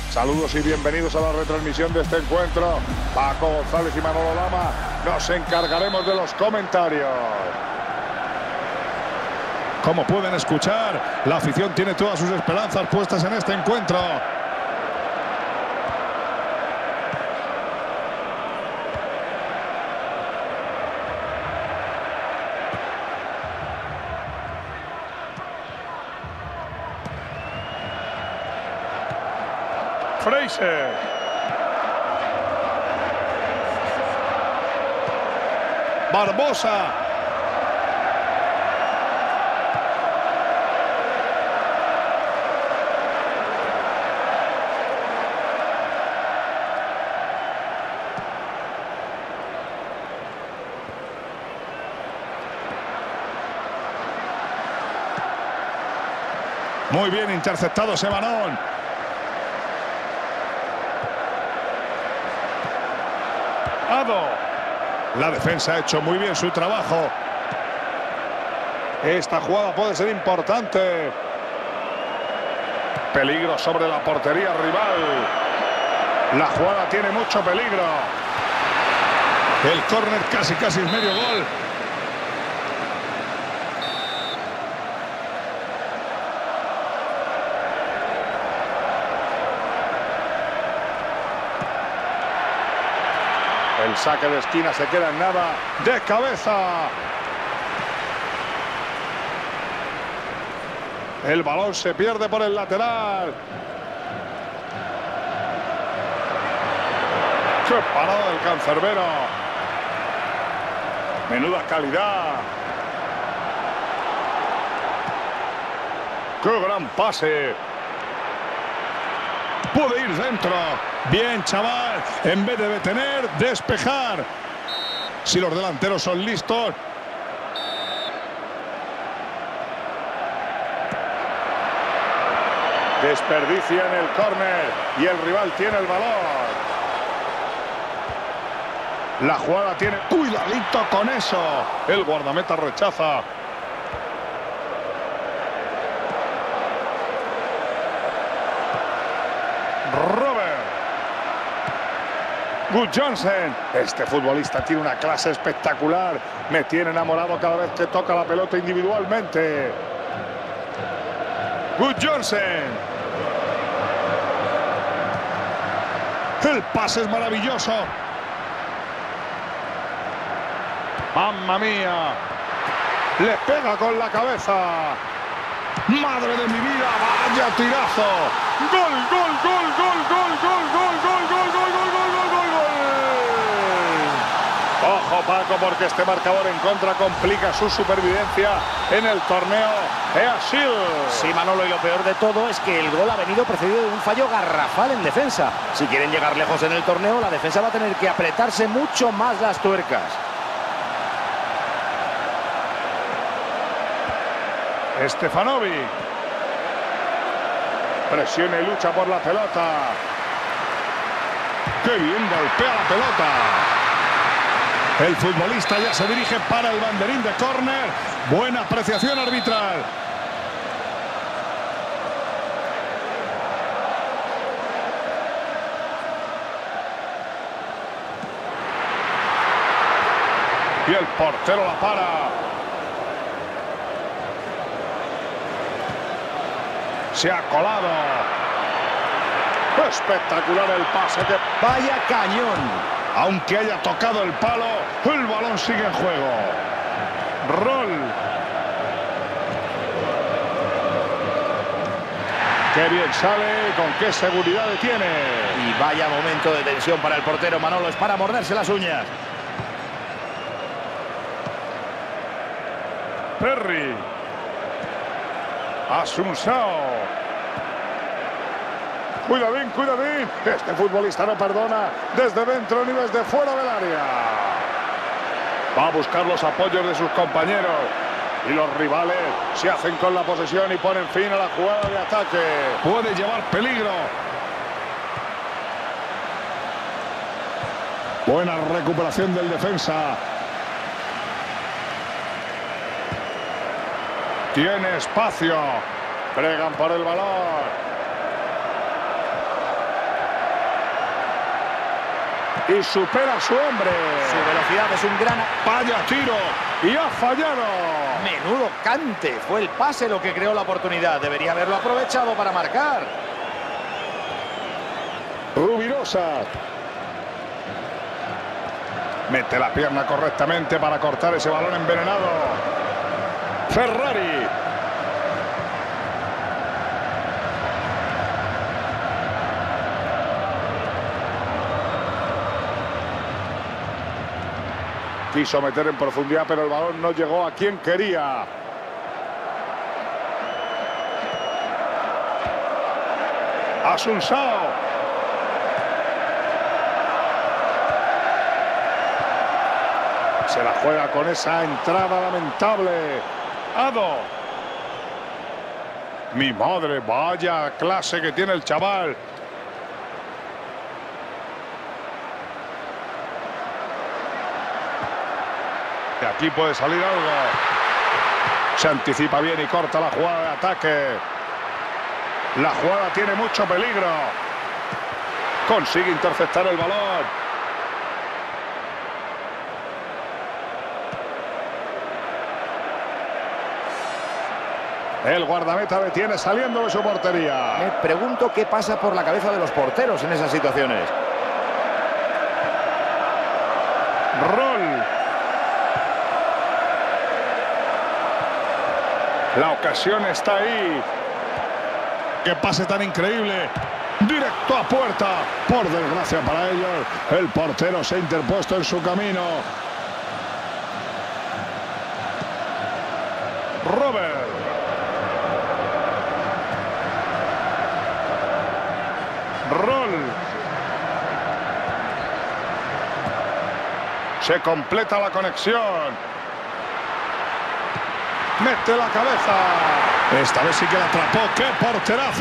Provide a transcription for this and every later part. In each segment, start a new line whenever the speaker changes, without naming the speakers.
Saludos y bienvenidos a la retransmisión de este encuentro. Paco González y Manolo Lama nos encargaremos de los comentarios.
Como pueden escuchar, la afición tiene todas sus esperanzas puestas en este encuentro.
Fraser.
Barbosa. Muy bien interceptado ese balón. La defensa ha hecho muy bien su trabajo. Esta jugada puede ser importante. Peligro sobre la portería rival. La jugada tiene mucho peligro. El córner casi es medio gol.
El saque de esquina se queda en nada. De cabeza. El balón se pierde por el lateral. ¡Qué parada del cancerbero! Menuda calidad. ¡Qué gran pase!
Puede ir dentro. Bien, chaval. En vez de detener, despejar. Si los delanteros son listos.
Desperdicia en el córner y el rival tiene el balón. La jugada tiene...
¡Cuidadito con eso! El guardameta rechaza.
Gudjohnsen. Este futbolista tiene una clase espectacular. Me tiene enamorado cada vez que toca la pelota individualmente. Gudjohnsen.
El pase es maravilloso.
¡Mamma mía! Le pega con la cabeza.
¡Madre de mi vida! ¡Vaya tirazo!
¡Gol, gol, gol, gol, gol, gol, gol, gol, gol, gol, gol, gol, gol, gol, gol! Ojo, Paco, porque este marcador en contra complica su supervivencia en el torneo EASIL.
Sí, Manolo, y lo peor de todo es que el gol ha venido precedido de un fallo garrafal en defensa. Si quieren llegar lejos en el torneo, la defensa va a tener que apretarse mucho más las tuercas.
Stefanovic. Presiona y lucha por la pelota.
¡Qué bien golpea la pelota! El futbolista ya se dirige para el banderín de córner. Buena apreciación arbitral.
Y el portero la para. Se ha colado. Espectacular el pase.
¡Vaya cañón!
Aunque haya tocado el palo, el balón sigue en juego.
Rol. Qué bien sale, con qué seguridad tiene.
Y vaya momento de tensión para el portero, Manolo. Es para morderse las uñas.
Perry. Asunción. Cuidadín, cuidadín. Este futbolista no perdona desde dentro ni desde fuera del área. Va a buscar los apoyos de sus compañeros. Y los rivales se hacen con la posesión y ponen fin a la jugada de ataque.
Puede llevar peligro. Buena recuperación del defensa.
Tiene espacio. Bregan por el balón. y supera a su hombre.
Su velocidad es un gran...
Vaya tiro y ha fallado.
Menudo cante. Fue el pase lo que creó la oportunidad. Debería haberlo aprovechado para marcar.
Rubirosa. Mete la pierna correctamente para cortar ese balón envenenado. Ferrari. Quiso meter en profundidad, pero el balón no llegó a quien quería. Asunsao. Se la juega con esa entrada lamentable. Ado. Mi madre, vaya clase que tiene el chaval. De aquí puede salir algo. Se anticipa bien y corta la jugada de ataque. La jugada tiene mucho peligro. Consigue interceptar el balón. El guardameta detiene saliendo de su portería.
Me pregunto qué pasa por la cabeza de los porteros en esas situaciones.
Rol. La ocasión está ahí. ¡Qué pase tan increíble! Directo a puerta. Por desgracia para ellos, el portero se ha interpuesto en su camino. Robert. Rol. Se completa la conexión. Mete la cabeza. Esta vez sí que la atrapó. ¡Qué porterazo!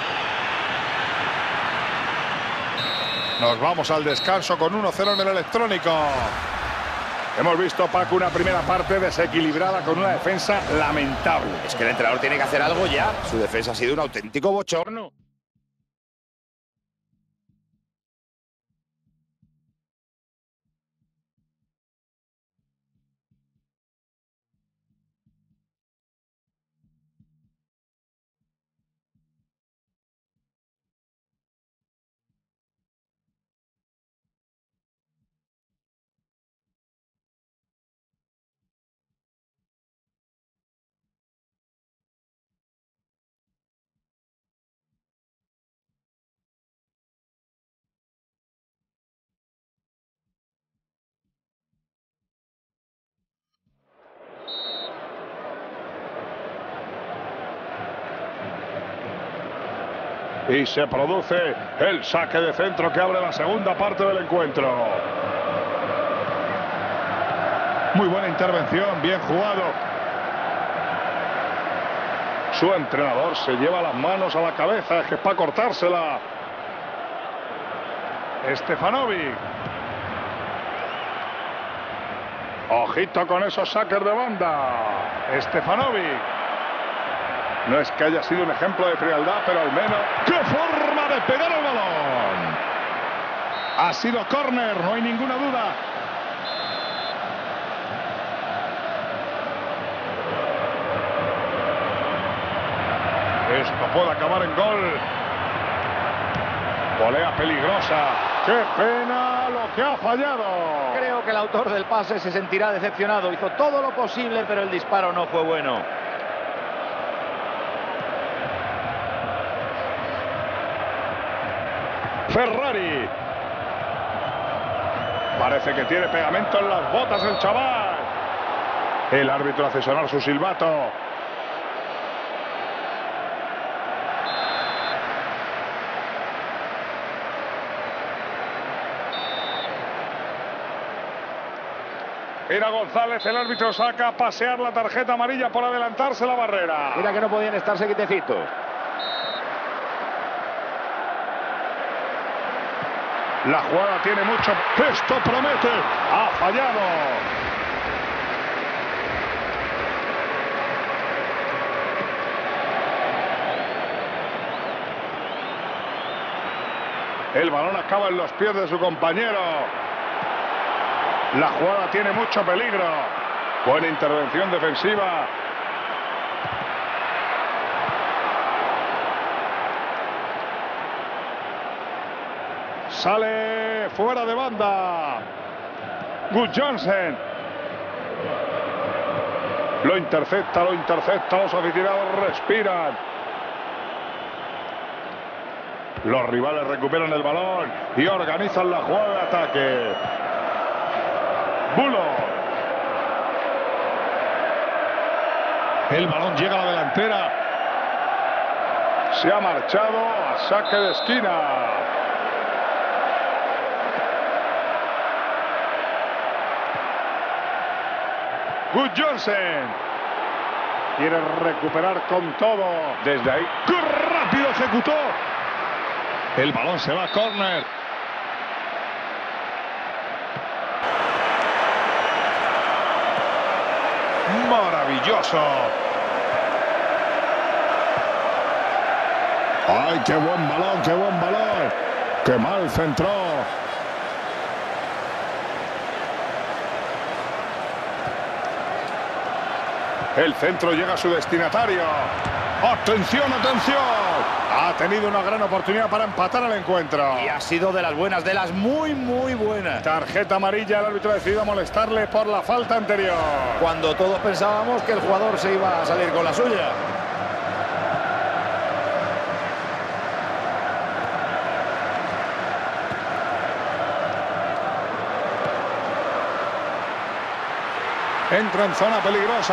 Nos vamos al descanso con 1-0 en el electrónico. Hemos visto, Paco, una primera parte desequilibrada con una defensa lamentable.
Es que el entrenador tiene que hacer algo ya. Su defensa ha sido un auténtico bochorno.
Y se produce el saque de centro que abre la segunda parte del encuentro. Muy buena intervención, bien jugado. Su entrenador se lleva las manos a la cabeza, es que es para cortársela. Stefanovic. Ojito con esos saques de banda. Stefanovic. No es que haya sido un ejemplo de frialdad, pero al menos... ¡Qué forma de pegar el balón! Ha sido córner, no hay ninguna duda. Esto puede acabar en gol. Volea peligrosa. ¡Qué pena lo que ha fallado!
Creo que el autor del pase se sentirá decepcionado. Hizo todo lo posible, pero el disparo no fue bueno.
Ferrari. Parece que tiene pegamento en las botas el chaval. El árbitro hace sonar su silbato. Mira González, el árbitro saca a pasear la tarjeta amarilla por adelantarse la barrera.
Mira que no podían estarse quietecitos.
La jugada tiene mucho... ¡Esto promete! ¡Ha fallado! El balón acaba en los pies de su compañero. La jugada tiene mucho peligro. Buena intervención defensiva. Sale fuera de banda. Gudjohnsen. Lo intercepta. Los aficionados respiran. Los rivales recuperan el balón y organizan la jugada de ataque. Bulo. El balón llega a la delantera. Se ha marchado a saque de esquina. Gudjohnsen quiere recuperar con todo. Desde ahí, ¡qué rápido ejecutó! El balón se va a córner. Maravilloso. ¡Ay, qué buen balón, qué buen balón! ¡Qué mal centró! El centro llega a su destinatario. ¡Atención, atención! Ha tenido una gran oportunidad para empatar el encuentro.
Y ha sido de las buenas, de las muy buenas.
Tarjeta amarilla, el árbitro ha decidido molestarle por la falta anterior.
Cuando todos pensábamos que el jugador se iba a salir con la suya.
Entra en zona peligrosa.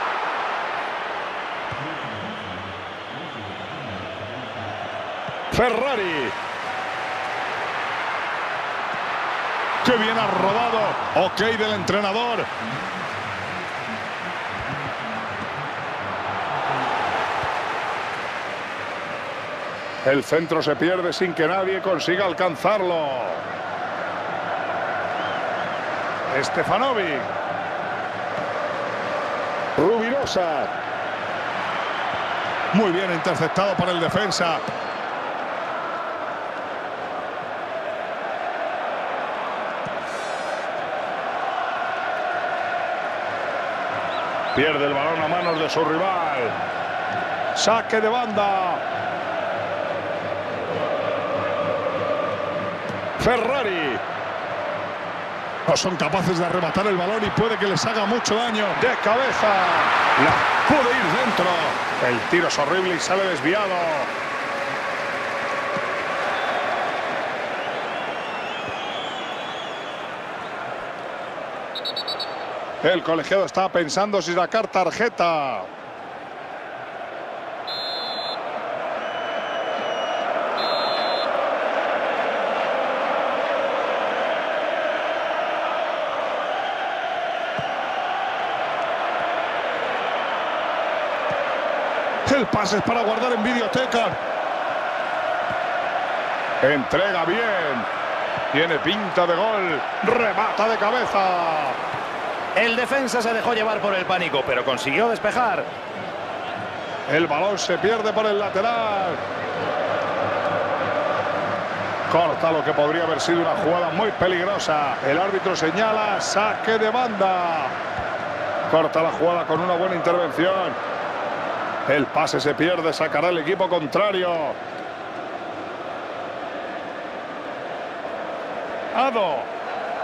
Ferrari. ¡Qué bien ha rodado! Ok del entrenador. El centro se pierde sin que nadie consiga alcanzarlo. Stefanovic. Rubirosa. Muy bien interceptado por el defensa. Pierde el balón a manos de su rival. Saque de banda. Ferrari. No son capaces de arrebatar el balón y puede que les haga mucho daño. De cabeza. La puede ir dentro. El tiro es horrible y sale desviado. El colegiado está pensando si sacar tarjeta. El pase es para guardar en videoteca. Entrega bien. Tiene pinta de gol. Remata de cabeza.
El defensa se dejó llevar por el pánico, pero consiguió despejar.
El balón se pierde por el lateral. Corta lo que podría haber sido una jugada muy peligrosa. El árbitro señala saque de banda. Corta la jugada con una buena intervención. El pase se pierde, sacará el equipo contrario. Ado.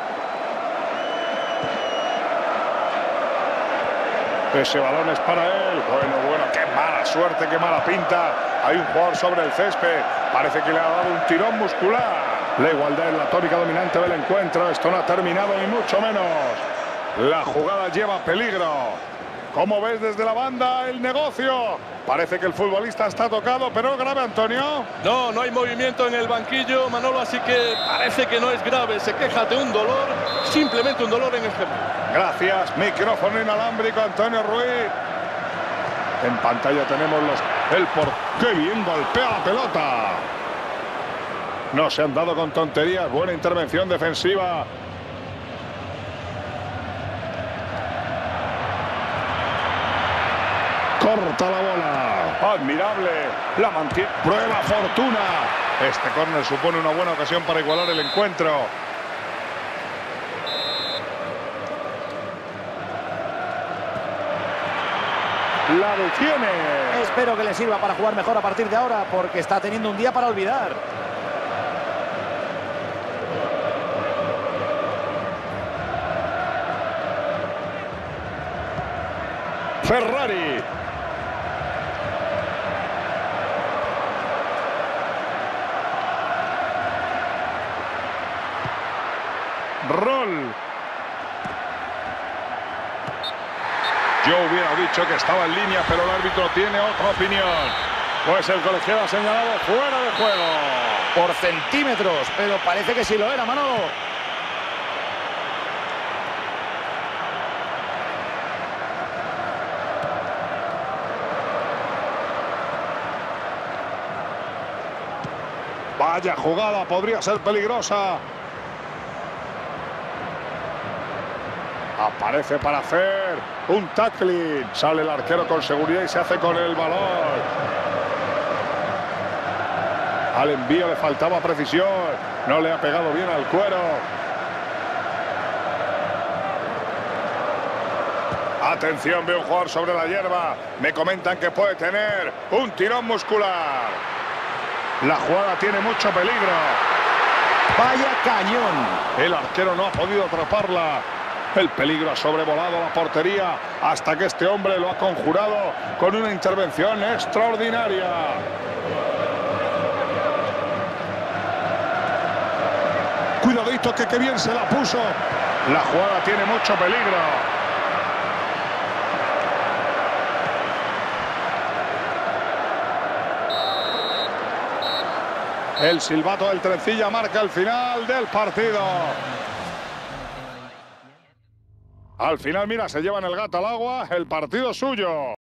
Ese balón es para él. Bueno, qué mala suerte, qué mala pinta. Hay un jugador sobre el césped. Parece que le ha dado un tirón muscular. La igualdad es la tónica dominante del encuentro. Esto no ha terminado ni mucho menos. La jugada lleva peligro. ¿Cómo ves desde la banda el negocio? Parece que el futbolista está tocado, pero grave, Antonio.
No hay movimiento en el banquillo, Manolo, así que parece que no es grave. Se queja de un dolor, simplemente un dolor en el gemelo.
Gracias. Micrófono inalámbrico, Antonio Ruiz. En pantalla tenemos ¡qué bien golpea la pelota! No se han dado con tonterías. Buena intervención defensiva. Corta la bola. Admirable. La mantiene. Prueba fortuna.
Este córner supone una buena ocasión para igualar el encuentro.
La detiene.
Espero que le sirva para jugar mejor a partir de ahora, porque está teniendo un día para olvidar.
Ferrari. Roll.
Yo hubiera dicho que estaba en línea, pero el árbitro tiene otra opinión.
Pues el colegiado ha señalado fuera de juego.
Por centímetros, pero parece que sí lo era, Manolo.
Vaya jugada, podría ser peligrosa. Aparece para hacer un tackling. Sale el arquero con seguridad y se hace con el balón. Al envío le faltaba precisión. No le ha pegado bien al cuero. Atención, veo un jugador sobre la hierba. Me comentan que puede tener un tirón muscular. La jugada tiene mucho peligro.
Vaya cañón.
El arquero no ha podido atraparla. El peligro ha sobrevolado la portería hasta que este hombre lo ha conjurado con una intervención extraordinaria. Cuidadito que bien se la puso. La jugada tiene mucho peligro. El silbato del trencilla marca el final del partido. Al final, mira, se llevan el gato al agua, el partido suyo.